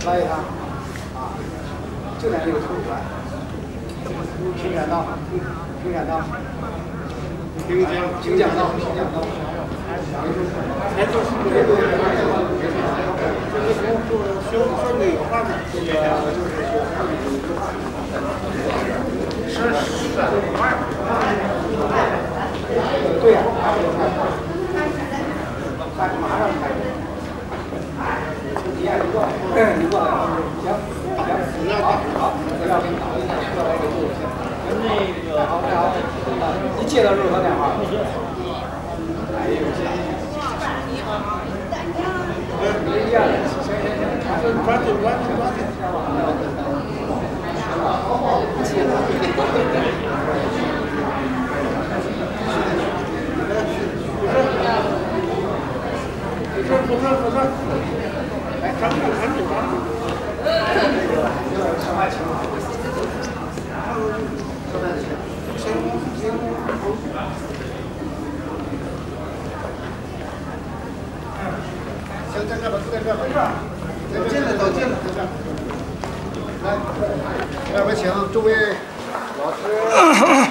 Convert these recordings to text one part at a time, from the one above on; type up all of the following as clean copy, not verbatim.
来一趟啊，就在这个图书馆，平山道，平山道，平江道，平江道。对呀，马上开。行，好，资料给你导一下，过来给录一下。那个，好，你接到入场电话。哎呦，没见了，行，抓紧。不是，来，张总，上海请。行，在这吧，在这吧，都进了，在这。来，外边请诸位老师。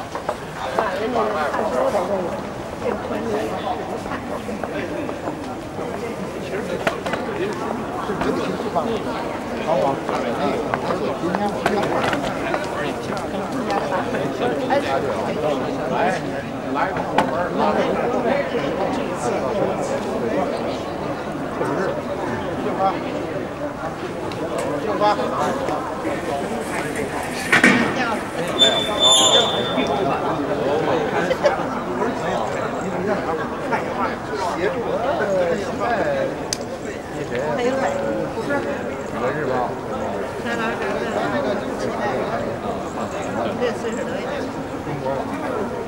好好，今天我来个后门，确实是，进吧。协助现在那谁？《日报》。这岁数得一点。中国网。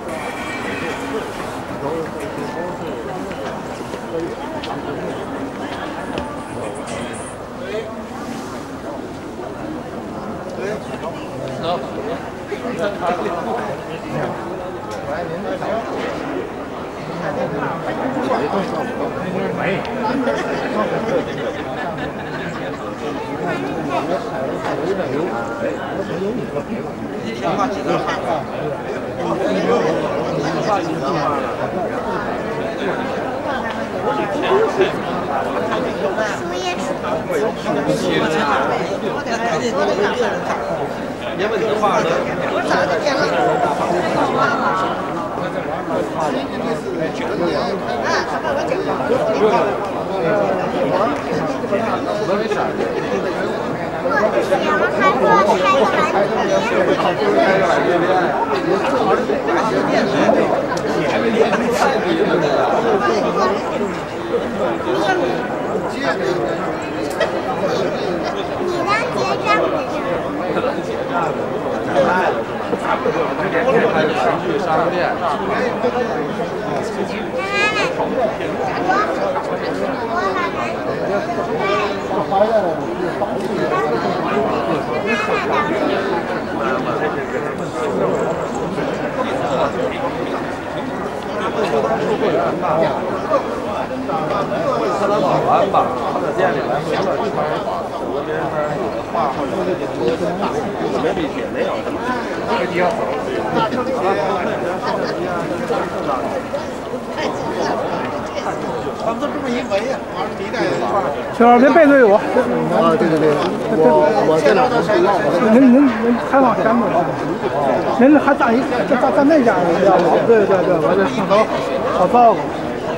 小二别背对我。 啊，对，我在哪儿？ 您还往前走。您还站那家呢，要不？对，我这镜头好糟糕。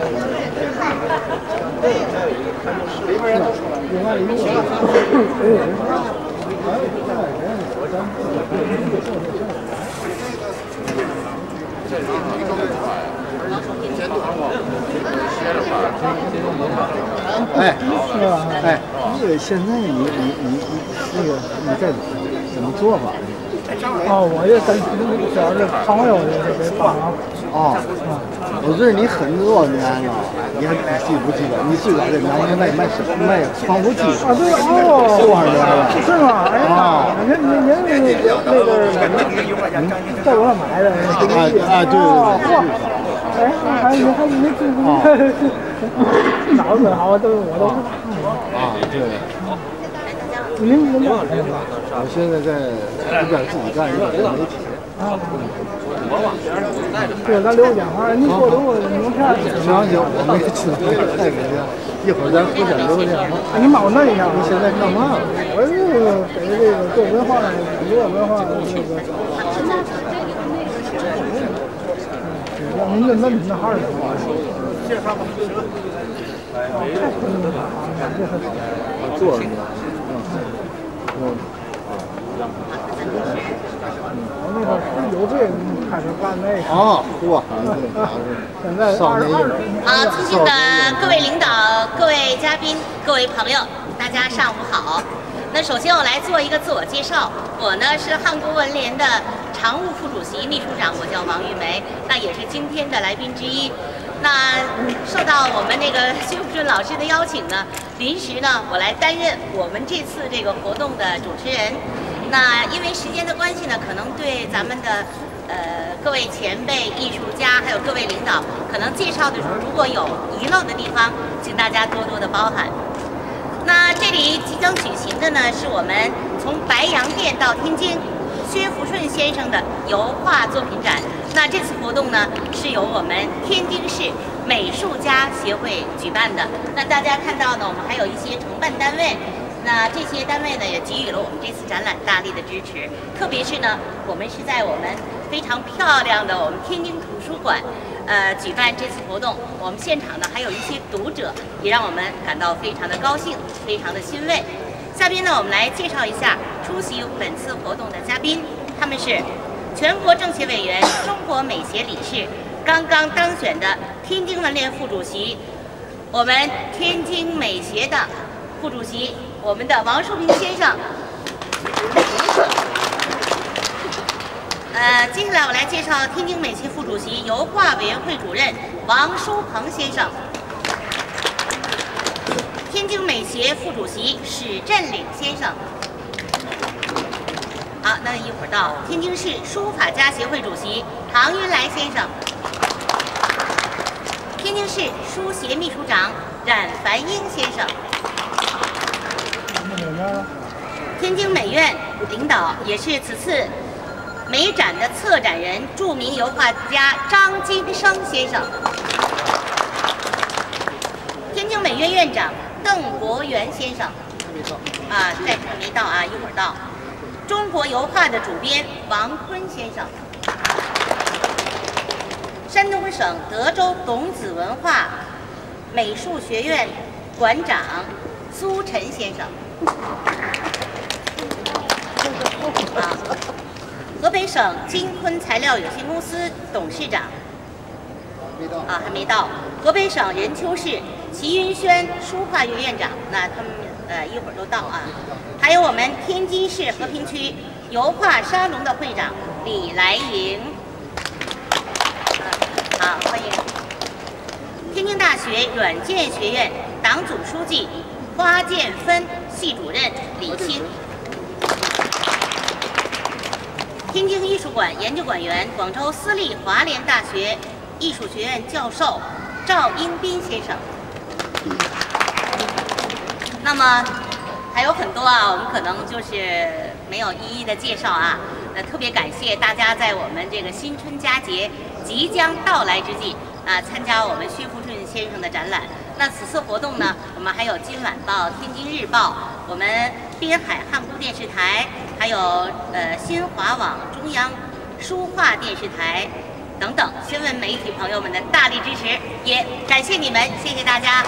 里边人都出现在你那个你这怎么做法？ 哦，我也跟小这朋友给帮忙。 哦，我认识你很多年了，你还记不记得？你最早在南京卖防腐剂啊？对哦， 多少年了？ 是吗？哎呀，您那个在我那买的。 对。 哎，你脑子好，我都。 啊，对。 您我现在在一边自己干一边媒体。 啊。对，咱留个电话，您给我留个名片。 行，我没记得太给了，一会儿咱互相留个电话。 你帮我弄一下。 你现在干嘛？ 我这个给这个做文化、娱乐文化这个。让您这那哈儿介绍吧。 我坐着呢。 我那个19岁开始干那个。 哦，嚯！ 现在22。 好，尊敬的各位领导、各位嘉宾、各位朋友，大家上午好。那首先我来做一个自我介绍，我呢是汉国文联的常务副主席、秘书长，我叫王玉梅，那也是今天的来宾之一。那受到我们那个薛福顺老师的邀请呢，临时呢我来担任我们这次这个活动的主持人。那因为时间的关系呢，可能对咱们的各位前辈、艺术家还有各位领导，可能介绍的时候如果有遗漏的地方，请大家多多的包涵。那这里即将举行的呢，是我们从白洋淀到天津薛福顺先生的油画作品展。那这次活动呢，是由我们天津市美术家协会举办的。那大家看到呢，我们还有一些承办单位。那这些单位呢，也给予了我们这次展览大力的支持。特别是呢，我们是在我们非常漂亮的我们天津图书馆，举办这次活动。我们现场呢还有一些读者，也让我们感到非常的高兴，非常的欣慰。下边呢，我们来介绍一下出席本次活动的嘉宾，他们是全国政协委员、中国美协理事，刚刚当选的天津文联副主席，我们天津美协的副主席，我们的王树平先生。接下来我来介绍天津美协副主席、油画委员会主任王书鹏先生。天津美协副主席史振岭先生。好，那一会儿到天津市书法家协会主席唐云来先生。天津市书协秘书长冉凡英先生。天津美院领导，也是此次美展的策展人，著名油画家张金生先生。天津美院院长邓国元先生。在没到啊，一会儿到。中国油画的主编王坤先生。山东省德州董子文化美术学院馆长苏晨先生。河北省金昆材料有限公司董事长。还没到。河北省任丘市齐云轩书画院院长，那他们一会儿都到啊。还有我们天津市和平区油画沙龙的会长李来莹。好，欢迎。天津大学软件学院党组书记花剑分系主任李清。天津艺术馆研究馆员、广州私立华联大学艺术学院教授赵英斌先生。那么还有很多啊，我们可能就是没有一一的介绍啊。特别感谢大家在我们这个新春佳节即将到来之际参加我们薛福顺先生的展览。那此次活动呢，我们还有《今晚报》、《天津日报》、我们滨海汉都电视台，还有新华网、中央书画电视台等等新闻媒体朋友们的大力支持，也感谢你们，谢谢大家。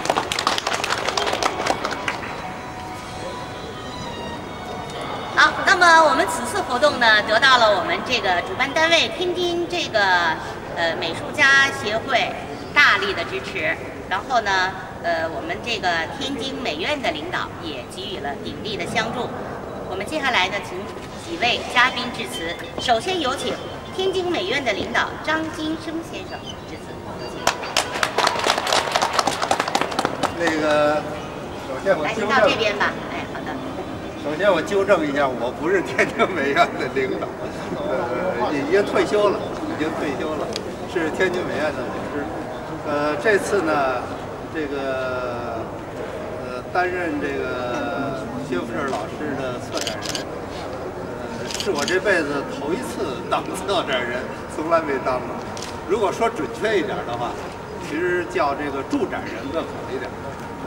好，那么我们此次活动呢，得到了我们这个主办单位天津这个美术家协会大力的支持，然后呢，我们这个天津美院的领导也给予了鼎力的相助。我们接下来呢，请几位嘉宾致辞。首先有请天津美院的领导张金生先生致辞。 那个，首先我来，您到这边吧。哎，好的。 首先我纠正一下，我不是天津美院的领导，已经退休了，是天津美院的老师。这次呢，这个担任这个薛福顺老师的策展人，是我这辈子头一次当策展人，从来没当过。如果说准确一点的话，其实叫这个助展人更好一点。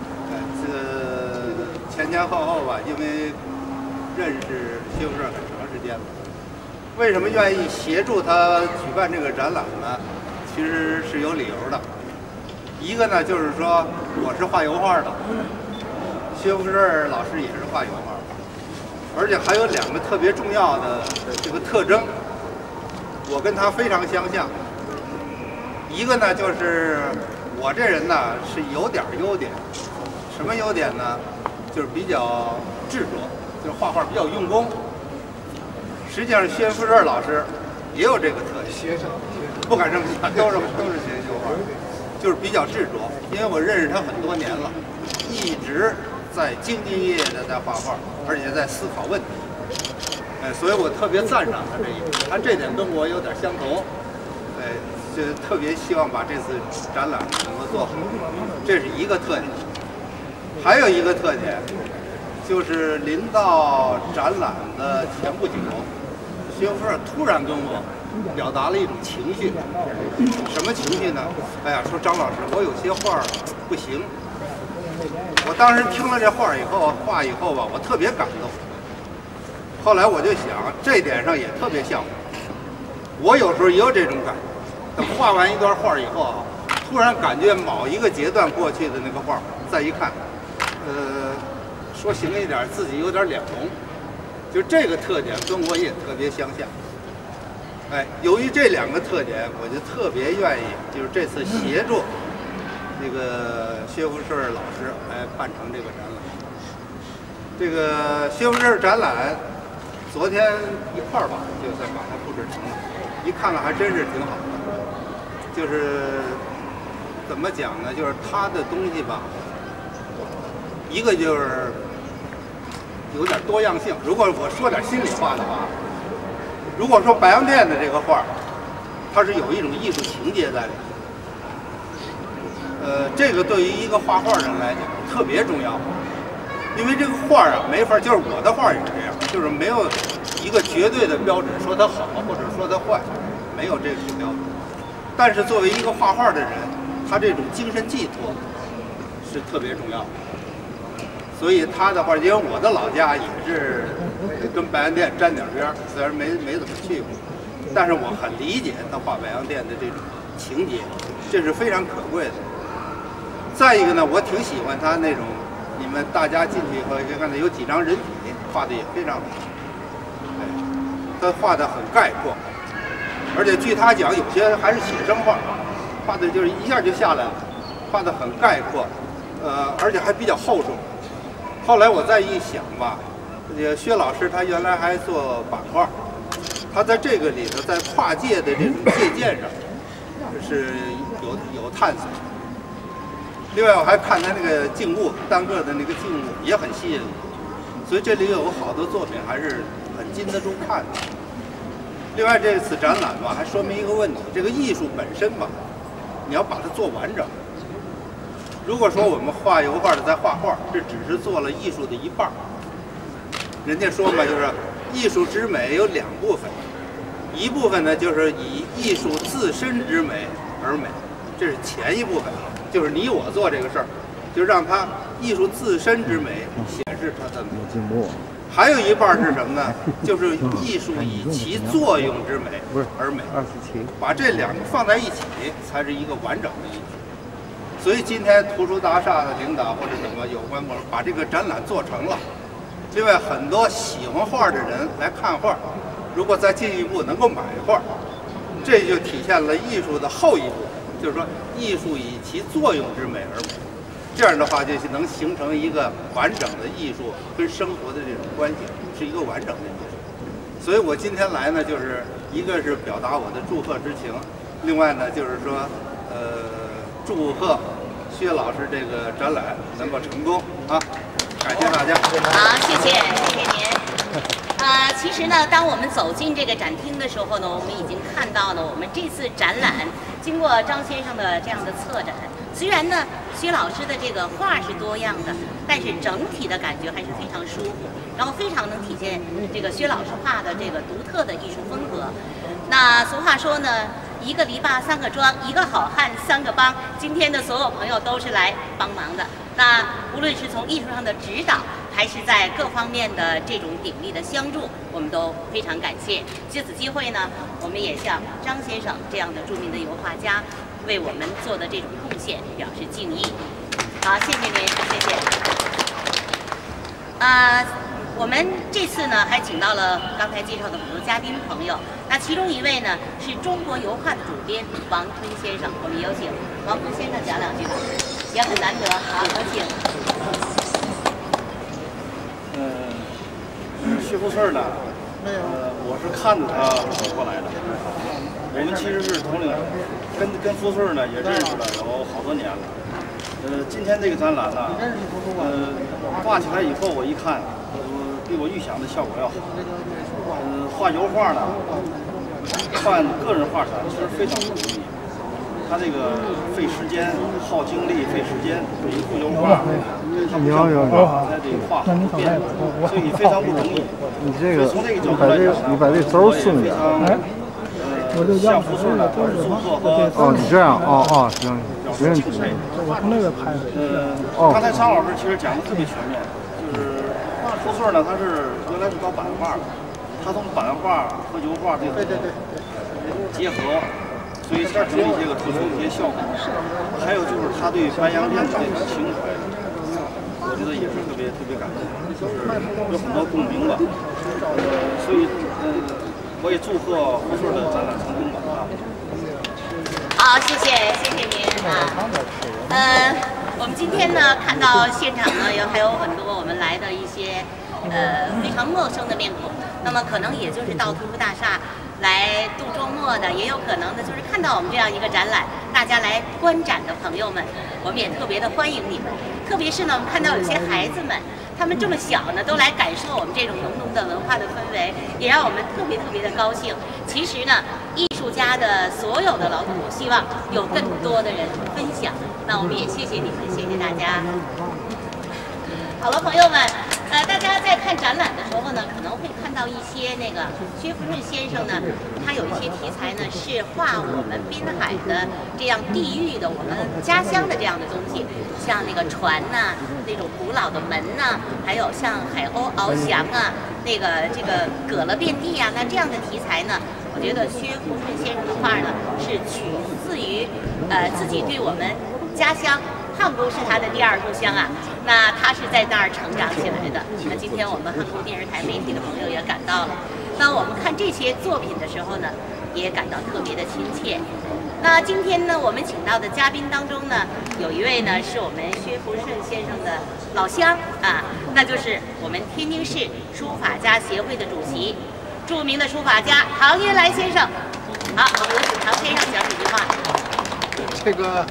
这前后后吧，因为认识薛福顺很长时间了。为什么愿意协助他举办这个展览呢？其实是有理由的。一个呢，就是说我是画油画的，薛福顺老师也是画油画的，而且还有2个特别重要的这个特征，我跟他非常相像。一个呢，就是我这人呢是有点优点，什么优点呢？就是比较执着，就是画画比较用功。实际上，薛福顺老师也有这个特点，不敢这么讲，都是学油画，就是比较执着。因为我认识他很多年了，一直在兢兢业业的在画画，而且在思考问题。所以我特别赞赏他这一点，他这点跟我有点相同。就特别希望把这次展览能够做好，这是一个特点。还有一个特点，就是临到展览的前不久，薛福顺突然跟我表达了一种情绪。什么情绪呢？哎呀，说张老师，我有些画不行。我当时听了这画以后吧，我特别感动。后来我就想，这点上也特别像我。我有时候也有这种感觉。等画完一段画以后啊，突然感觉某一个阶段过去的那个画，再一看，说行一点，自己有点脸红。就这个特点跟我也特别相像。由于这2个特点，我就特别愿意，就是这次协助这个薛福顺老师来办成这个展览。这个薛福顺展览，昨天一块儿吧，就算把它布置成了，一看了还真是挺好的。就是怎么讲呢？就是他的东西吧，一个就是有点多样性。如果我说点心里话的话，如果说白洋淀的这个画，它是有一种艺术情节在里面。这个对于一个画画人来讲特别重要，因为这个画啊没法，就是我的画也是这样，就是没有一个绝对的标准，说它好或者说它坏，没有这个标准。但是作为一个画画的人，他这种精神寄托是特别重要的。所以他的画，因为我的老家也是跟白洋淀沾点边，虽然没怎么去过，但是我很理解他画白洋淀的这种情节，这是非常可贵的。再一个呢，我挺喜欢他那种，你们大家进去以后可以看到有几张人体画的也非常好，他画的很概括。而且据他讲，有些还是写生画，画的就是一下就下来了，画的很概括，而且还比较厚重。后来我再一想吧，薛老师他原来还做版画，他在这个里头在跨界的这种借鉴上是有探索。另外我还看他那个静物，单个的那个静物也很吸引我，所以这里有好多作品还是很经得住看的。另外，这次展览吧，还说明一个问题：这个艺术本身吧，你要把它做完整。如果说我们画油画的在画画，这只是做了艺术的一半。人家说嘛，就是艺术之美有2部分，一部分呢就是以艺术自身之美而美，这是前一部分，就是你我做这个事儿，就让它艺术自身之美显示它的美。还有一半是什么呢？就是艺术以其作用之美而美，把这2个放在一起，才是一个完整的艺术。所以今天图书大厦的领导或者怎么有关部门把这个展览做成了。另外，很多喜欢画的人来看画，如果再进一步能够买画，这就体现了艺术的后一步，就是说艺术以其作用之美而美。这样的话，就能形成一个完整的艺术跟生活的这种关系，是一个完整的艺术。所以我今天来呢，就是一个是表达我的祝贺之情，另外呢就是说，祝贺薛老师这个展览能够成功啊！感谢大家。 好，谢谢您。其实呢，当我们走进这个展厅的时候呢，我们已经看到了我们这次展览经过张先生的这样的策展。 虽然呢，薛老师的这个画是多样的，但是整体的感觉还是非常舒服，然后非常能体现这个薛老师画的这个独特的艺术风格。那俗话说呢，一个篱笆三个桩，一个好汉三个帮。今天的所有朋友都是来帮忙的。那无论是从艺术上的指导，还是在各方面的这种鼎力的相助，我们都非常感谢。借此机会呢，我们也向张先生这样的著名的油画家为我们做的这种贡献表示敬意。好，谢谢您，谢谢。我们这次呢还请到了刚才介绍的很多嘉宾朋友，那其中一位呢是中国油画的主编王坤先生，我们有请王坤先生讲两句吧，也很难得。好，有请。 薛福顺呢，我是看着他走过来的。我们其实是同龄人，跟福顺呢也认识了有好多年了。今天这个展览呢，画起来以后我一看，比我预想的效果要好。画油画呢，办个人画展其实非常不容易，他这个费时间、耗精力、费时间，每一幅油画，他不像画在这个画很变，所以非常不容易。 你这个， 从这个角度来讲呢， 你把这轴松点。 像福顺呢，他是祝贺和哦，你这样，行，没问题。 我从那边拍的。 刚才张老师其实讲的特别全面，就是福顺呢，他是原来是搞版画的，他从版画和油画这种结合，所以产生了一些个突出的一些效果。还有就是他对白洋淀的这种情怀，我觉得也是特别感动，就是有很多共鸣吧。所以我也祝贺福顺的展览成功吧。 好，谢谢您啊。我们今天呢看到现场呢还有很多我们来的一些非常陌生的面孔，那么可能也就是到图书大厦来度周末的，也有可能呢就是看到我们这样一个展览，大家来观展的朋友们，我们也特别的欢迎你们。特别是呢，我们看到有些孩子们，他们这么小呢，都来感受我们这种浓浓的文化的氛围，也让我们特别的高兴。其实呢，艺术家的所有的劳动，希望有更多的人分享。那我们也谢谢你们，谢谢大家。好了，朋友们，大家在看展览的时候呢，可能会看到一些那个薛福顺先生呢，他有一些题材呢是画我们滨海的这样地域的我们家乡的这样的东西，像那个船呐、那种古老的门呐、还有像海鸥翱翔啊，那个这个蛤蜊遍地啊，那这样的题材呢，我觉得薛福顺先生的画呢是取自于自己对我们家乡。汉宫是他的第二故乡啊，那他是在那儿成长起来的。那今天我们汉宫电视台媒体的朋友也赶到了，那我们看这些作品的时候呢，也感到特别的亲切。那今天呢，我们请到的嘉宾当中呢，有一位呢是我们薛福顺先生的老乡啊，那就是我们天津市书法家协会的主席，著名的书法家唐英来先生。好，我们有请唐先生讲几句话。 这个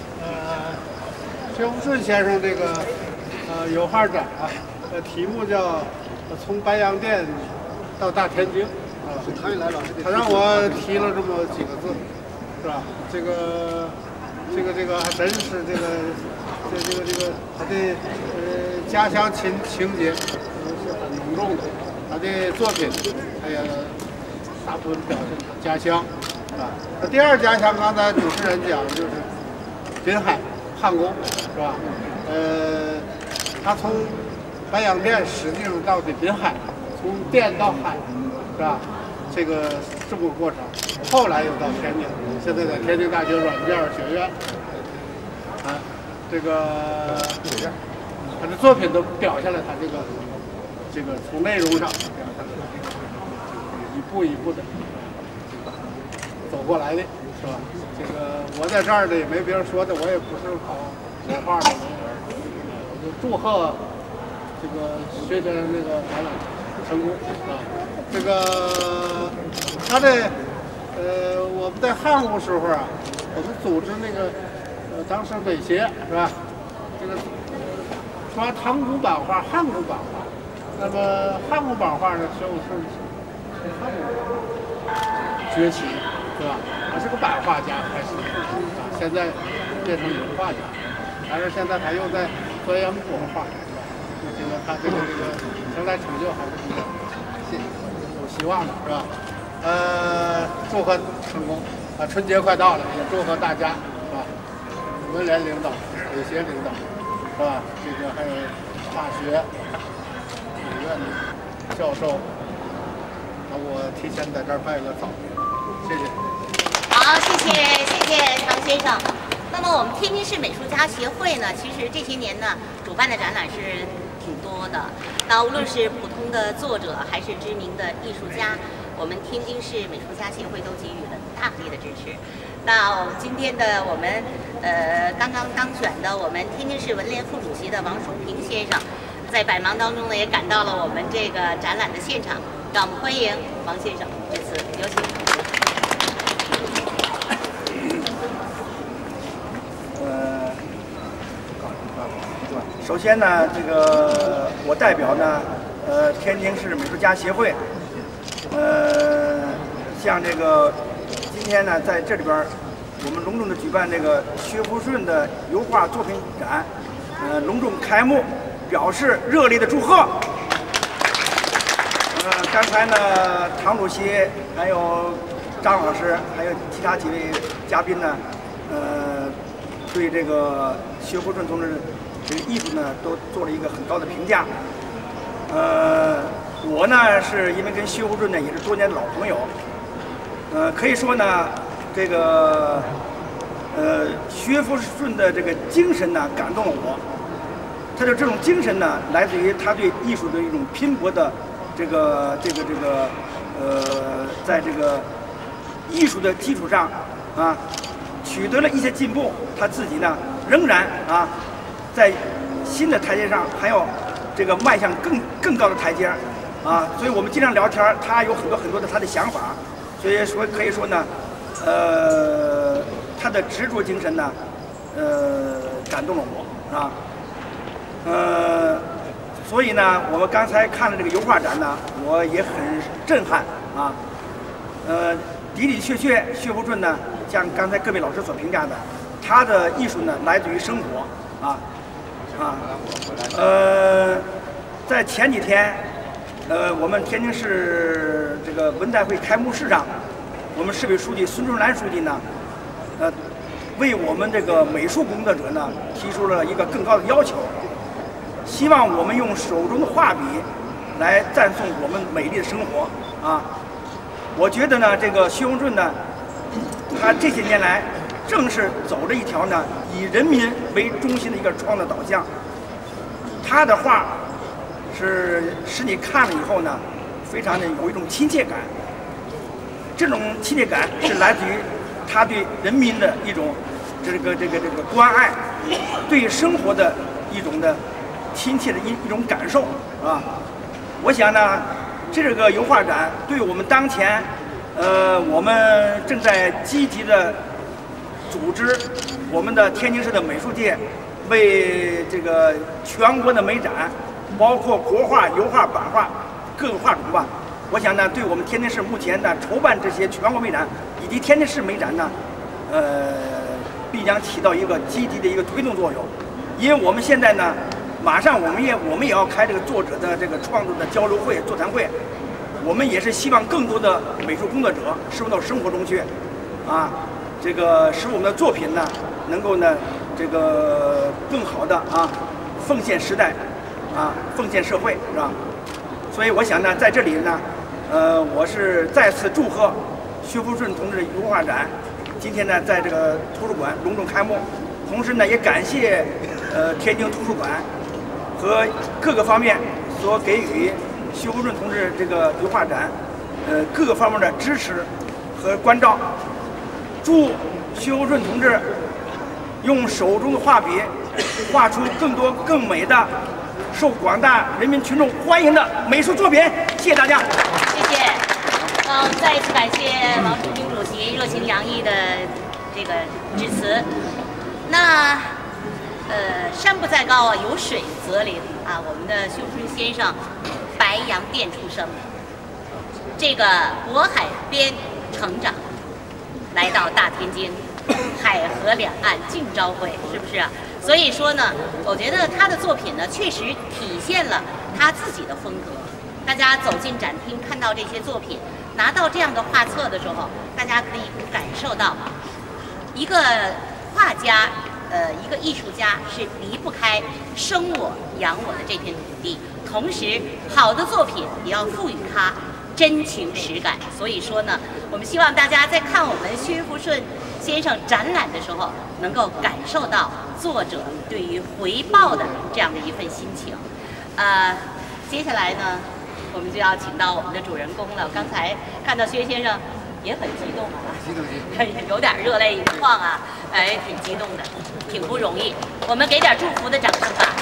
薛福顺先生这个油画展啊，题目叫从白洋淀到大天津啊。他让我提了这么几个字，是吧？这个还真是这个他的家乡情节是很浓重的。他的作品他也大部分表现他家乡啊。那第二家乡，刚才主持人讲的就是滨海。汉宫是吧？他从白洋淀实际上到的滨海，从淀到海，是吧？这么个过程。后来又到天津，现在在天津大学软件学院，啊，这个他的作品都表现了他这个从内容上表现了一步一步的走过来的，是吧？这个我在这儿呢也没别人说的，我也不是搞国画的，我就祝贺这个薛先生这个展览成功啊！这个他的我们在汉宫时候啊，我们组织那个当时美协是吧？这个抓唐古版画、汉古版画，那么汉古版画呢，薛福顺从汉古崛起是吧？他是个版画家，开始啊，现在变成油画家，但是现在他又在钻研国画，是吧？我觉得他这个将来成就还是比较有希望的，是吧？祝贺成功啊！春节快到了，也祝贺大家，是吧？文联领导、北协领导，是吧？这个还有大学、美院的教授，我提前在这儿拜个早年，谢谢。 好，谢谢常先生。那么我们天津市美术家协会呢，其实这些年呢，主办的展览是挺多的。那无论是普通的作者，还是知名的艺术家，我们天津市美术家协会都给予了大力的支持。那今天的我们刚刚当选的我们天津市文联副主席的王淑平先生，在百忙当中呢也赶到了我们这个展览的现场，让我们欢迎王先生致辞，有请。 首先呢，这个我代表呢，天津市美术家协会，像这个今天呢，在这里边我们隆重的举办这个薛福顺的油画作品展，隆重开幕，表示热烈的祝贺。刚才呢，唐主席还有张老师，还有其他几位嘉宾呢，对这个薛福顺同志这个艺术呢，都做了一个很高的评价。我呢是因为跟薛福顺呢也是多年的老朋友，可以说呢，这个薛福顺的这个精神呢感动了我。他的这种精神呢，来自于他对艺术的一种拼搏的这个在这个艺术的基础上啊，取得了一些进步，他自己呢仍然啊在新的台阶上还要这个迈向更高的台阶啊，所以我们经常聊天，他有很多的他的想法，所以说可以说呢，他的执着精神呢，感动了我啊，所以呢，我们刚才看了这个油画展呢，我也很震撼啊，的确薛福顺呢，像刚才各位老师所评价的，他的艺术呢来自于生活啊。在前几天，我们天津市这个文代会开幕式上，我们市委书记孙春兰书记呢，为我们这个美术工作者呢提出了一个更高的要求，希望我们用手中的画笔来赞颂我们美丽的生活啊。我觉得呢，这个薛福顺呢，他这些年来正是走着一条呢以人民为中心的一个创造导向。他的画使你看了以后呢，非常的有一种亲切感。这种亲切感是来自于他对人民的一种这个关爱，对生活的一种的亲切的一种感受啊。我想呢，这个油画展对我们当前我们正在积极的组织我们的天津市的美术界为这个全国的美展，包括国画、油画、版画各个画种吧。我想呢，对我们天津市目前呢筹办这些全国美展以及天津市美展呢，必将起到一个积极的一个推动作用。因为我们现在呢，马上我们也要开这个作者的这个创作的交流会、座谈会，我们也是希望更多的美术工作者深入到生活中去，啊。这个使我们的作品呢，能够呢，这个更好的啊，奉献时代，啊，奉献社会，是吧？所以我想呢，在这里呢，我是再次祝贺薛福顺同志油画展今天呢，在这个图书馆隆重开幕，同时呢，也感谢天津图书馆和各个方面所给予薛福顺同志这个油画展，各个方面的支持和关照。祝薛福顺同志用手中的画笔画出更多更美的、受广大人民群众欢迎的美术作品。谢谢大家。 谢谢。再一次感谢王淑平主席热情洋溢的这个致辞。那山不在高啊，有水则灵啊。我们的薛福顺先生，白洋淀出生，这个渤海边成长。来到大天津， 海河两岸尽朝晖，是不是啊？所以说呢，我觉得他的作品呢，确实体现了他自己的风格。大家走进展厅看到这些作品，拿到这样的画册的时候，大家可以感受到，一个画家，一个艺术家是离不开生我养我的这片土地，同时好的作品也要赋予它真情实感。所以说呢，我们希望大家在看我们薛福顺先生展览的时候，能够感受到作者对于回报的这样的一份心情。接下来呢，我们就要请到我们的主人公了。刚才看到薛先生也很激动啊，有点热泪盈眶啊，哎，挺激动的，挺不容易。我们给点祝福的掌声吧。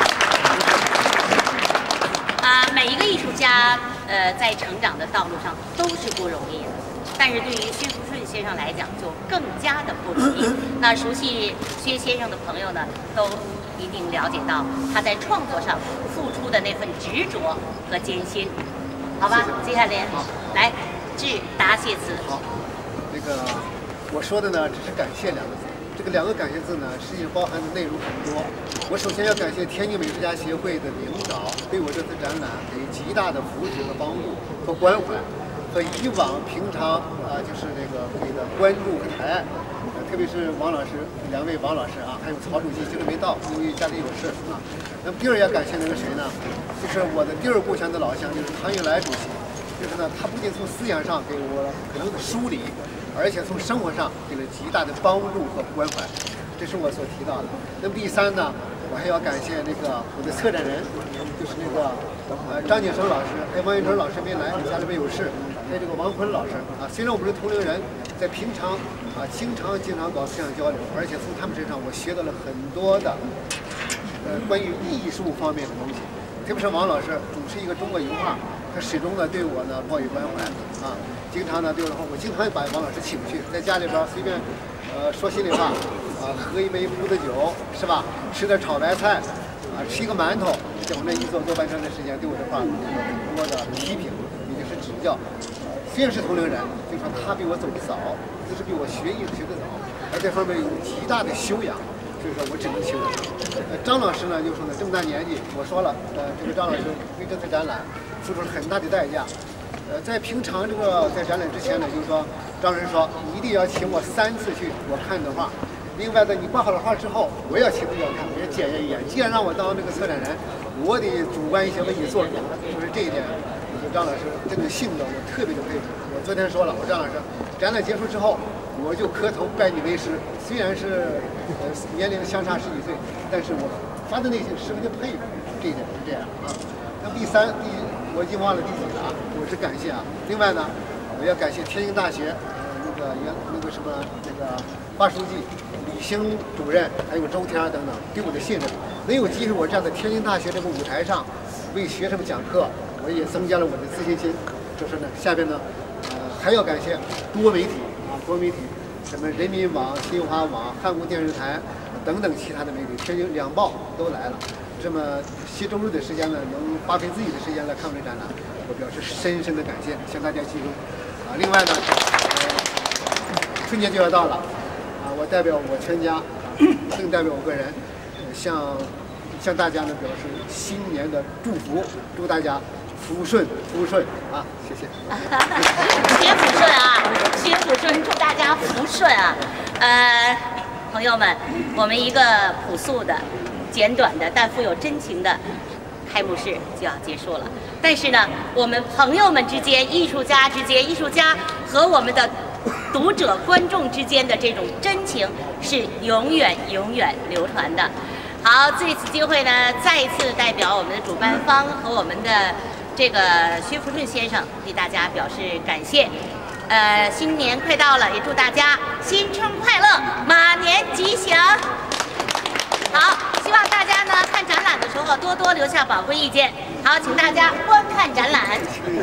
每一个艺术家，在成长的道路上都是不容易的。但是对于薛福顺先生来讲，就更加的不容易。那熟悉薛先生的朋友呢，都一定了解到他在创作上付出的那份执着和艰辛。好吧，接下来致答谢词。 好，那个我说的呢，只是感谢2个字。这个2个感谢字呢，实际包含的内容很多。我首先要感谢天津美术家协会的领导对我这次展览给极大的扶持和帮助和关怀，和以往平常就是这个给的关注和抬爱。特别是王老师2位王老师啊，还有曹主席今天没到，因为家里有事啊。那么第二要感谢那个谁呢？就是我的第2故乡的老乡，就是唐英来主席。就是呢，他不仅从思想上给我很多的梳理，而且从生活上给了极大的帮助和关怀，这是我所提到的。那么第3呢，我还要感谢那个我的策展人，就是那个张景生老师，还有王云成老师没来，家里边有事，还有这个王坤老师啊。虽然我们是同龄人，在平常经常搞思想交流，而且从他们身上我学到了很多的关于艺术方面的东西。特别是王老师主持一个中国油画，他始终呢对我呢报以关怀啊，经常呢对我经常把王老师请去，在家里边随便说心里话啊，喝一杯葡萄酒是吧？吃点炒白菜啊，吃一个馒头，在我那一坐半天的时间，对我的话有很多的批评，也就是指教。虽然是同龄人，就说他比我走得早，就是比我学艺术学得早，而这方面有极大的修养。所以说我只能请张老师呢，就说呢这么大年纪，我说了，这个张老师为这次展览付出了很大的代价。在平常这个在展览之前呢，就是说张老师说你一定要请我3次去我看的画。另外呢，你挂好了画之后，我要亲自要看，我要检验一眼。既然让我当这个策展人，我得主观一些为你做主，就是这一点。张老师这个性格我特别的佩服。我昨天说了，我张老师展览结束之后，我就磕头拜你为师。虽然是年龄相差10几岁，但是我发自内心十分的佩服。这一点是这样啊。那么我已经忘了第几了啊，我是感谢啊。另外呢，我要感谢天津大学那个什么华书记李兴主任，还有周天等等对我的信任。能有机会我站在天津大学这个舞台上为学生们讲课，我也增加了我的自信心。就是呢，下边呢，还要感谢多媒体啊，多媒体，什么人民网、新华网、汉国电视台等等其他的媒体，天津2报都来了。这么7周日的时间呢，能花费自己的时间来看我们展览，我表示深深的感谢，向大家记住啊。另外呢，春节就要到了啊，我代表我全家，更代表我个人，向大家呢表示新年的祝福，祝大家福顺啊！谢谢。 薛福顺啊，薛福顺，祝大家福顺啊！朋友们，我们一个朴素的、简短的但富有真情的开幕式就要结束了。但是呢，我们朋友们之间、艺术家之间、艺术家和我们的读者、观众之间的这种真情是永远流传的。好，这次机会呢，再一次代表我们的主办方和我们的这个薛福顺先生对大家表示感谢。新年快到了，也祝大家新春快乐，马年吉祥。好，希望大家呢看展览的时候多多留下宝贵意见。好，请大家观看展览。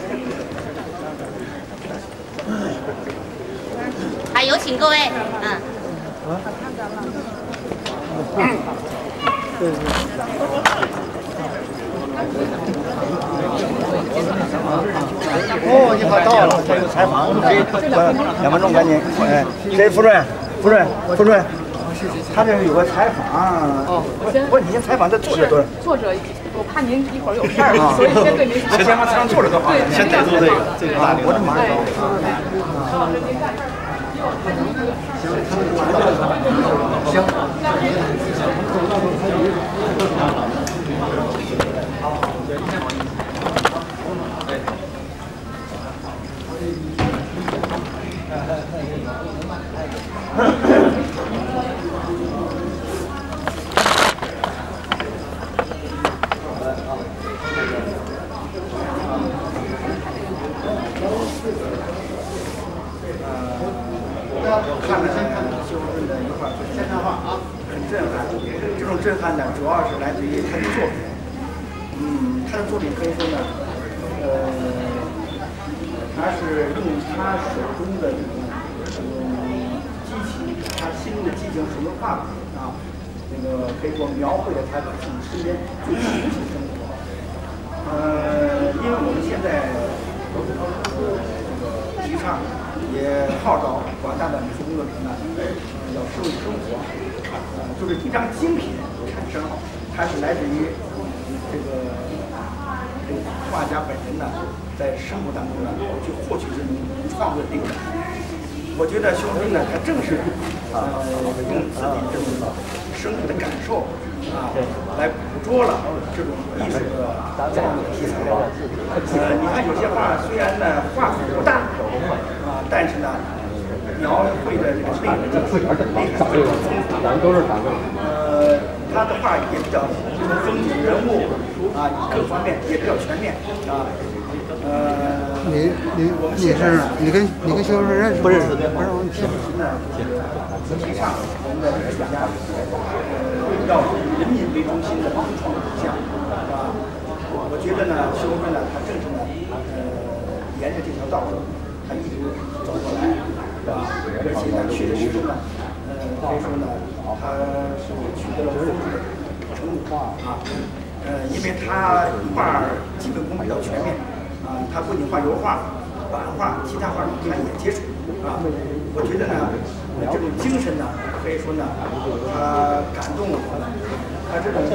好，有请各位。 哦，你好，到了， 这个采访，2分钟赶紧。谁福顺？ 夫人，夫人， 谢谢。 他这有个采访。哦，不，你先采访，再坐着。 坐着，我怕您一会儿有事儿，所以先对您。 先往上坐着就好。 先得做这个， 我这马上走。看了修润的一块现代化啊，很震撼。这种震撼呢，主要是来自于他的作品。他的作品可以说呢，他是用他手中的这种激情，他心中的激情手中画笔啊，那个可以说描绘了他自己身边最熟悉生活。因为我们现在提倡。也号召广大的美术工作者呢，要摄入生活，就是一张精品产生，它是来自于这个画家本人呢，在生活当中呢去获取这种创作灵感。我觉得熊真呢，他正是用自己这种生活的感受来捕捉了这种艺术的这样的题材。你看有些画虽然呢画幅不大。但是呢，描绘的这个内容非常丰富。他的画也比较风景人物各方面也比较全面啊。 你跟修润认识不认识？不是我们提倡我们的艺术家要以人民为中心的创作图像啊。我觉得呢，修润呢，他正是呢沿着这条道路。他一直走过来，是吧？而且呢，确实呢，可以说呢，他是取得了丰富的成果啊。因为他画基本功比较全面啊，他不仅画油画、版画，其他画他也接触啊。我觉得呢，这种精神呢，可以说呢，他感动了我们。他这种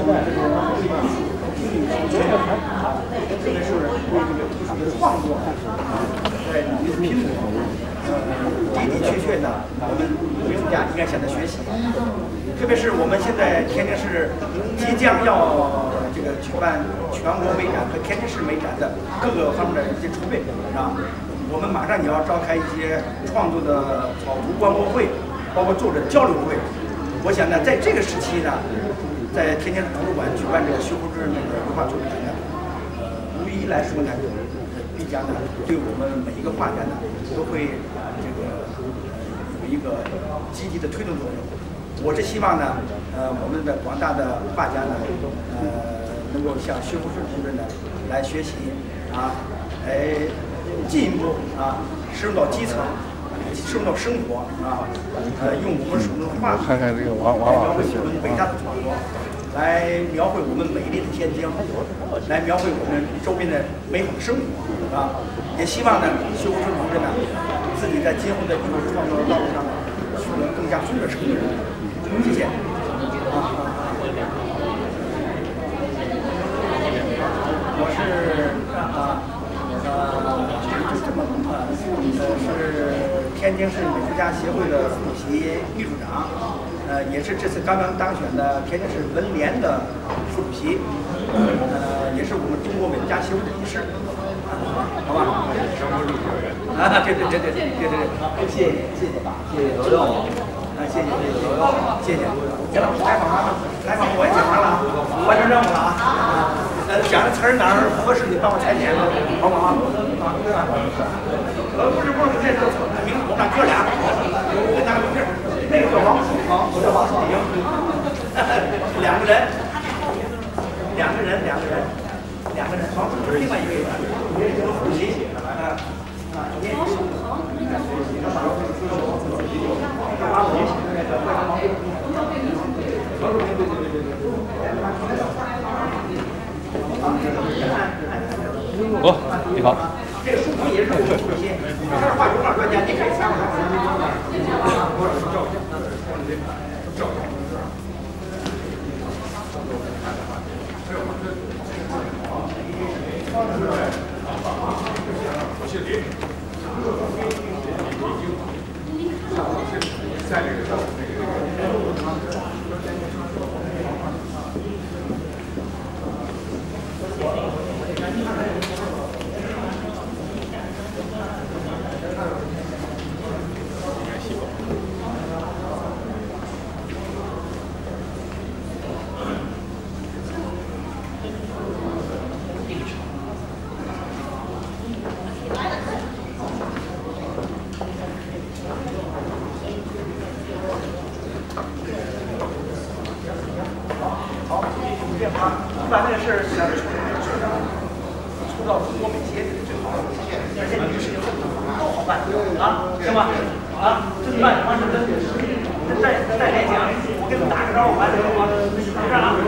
特别是对这个艺术的创作。在努力拼搏，的确呢，我们艺术家应该向他学习。特别是我们现在天津市即将要这个举办全国美展和天津市美展的各个方面的一些筹备，是吧？我们马上也要召开一些创作的草图观摩会，包括作者交流会。我想呢，在这个时期呢，在天津市图书馆举办这个修复制那个油画作品展呢，无疑来说呢。必将呢，对我们每一个画家呢，都会这个有一个积极的推动作用。我是希望呢，我们的广大的画家呢，能够向薛福顺同志呢来学习啊，来进一步深入到基层，深入到生活啊，用我们手中的画笔来描绘我们伟大的创作。来描绘我们美丽的天津，来描绘我们周边的美好的生活，啊！也希望呢，薛福顺同志呢，自己在今后的艺术创作的道路上取得更加丰的成就。谢谢。我是是天津市美术家协会的副主席、秘书长。也是这次刚刚当选的天津市文联的副主席，也是我们中国美术家协会的理事，好吧？对，谢谢刘六，谢谢，叶老师采访我也讲完了，完成任务了啊！讲的词儿哪儿不合适，你帮我裁剪，好不好？不是，这个名字我让哥俩，拿个名片。那个叫王楚芳，我叫王楚英，两个人，王楚是另外一位，也是副主席， 你好。 这个书也是我们副主席，他是画油画专家，你可以参考。 一般那个事儿想出到中国美协最好，而且你的事情都好办啊，行吧？啊，这办什么事再联系啊，我跟你打个招呼，完了啊，就这样啊。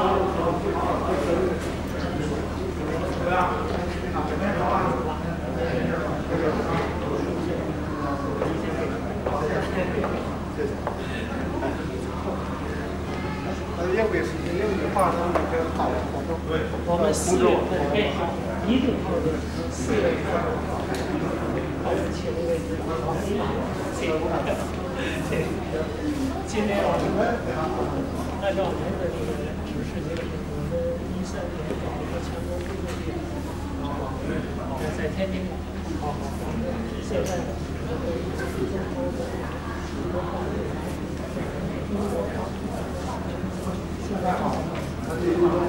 对吧？ 英语话说的真好。对， 我们4月份一定4月份还有请一位今天我们按照我们的这个指示，我们13年搞一个全国工作日，在天津。现在现在好。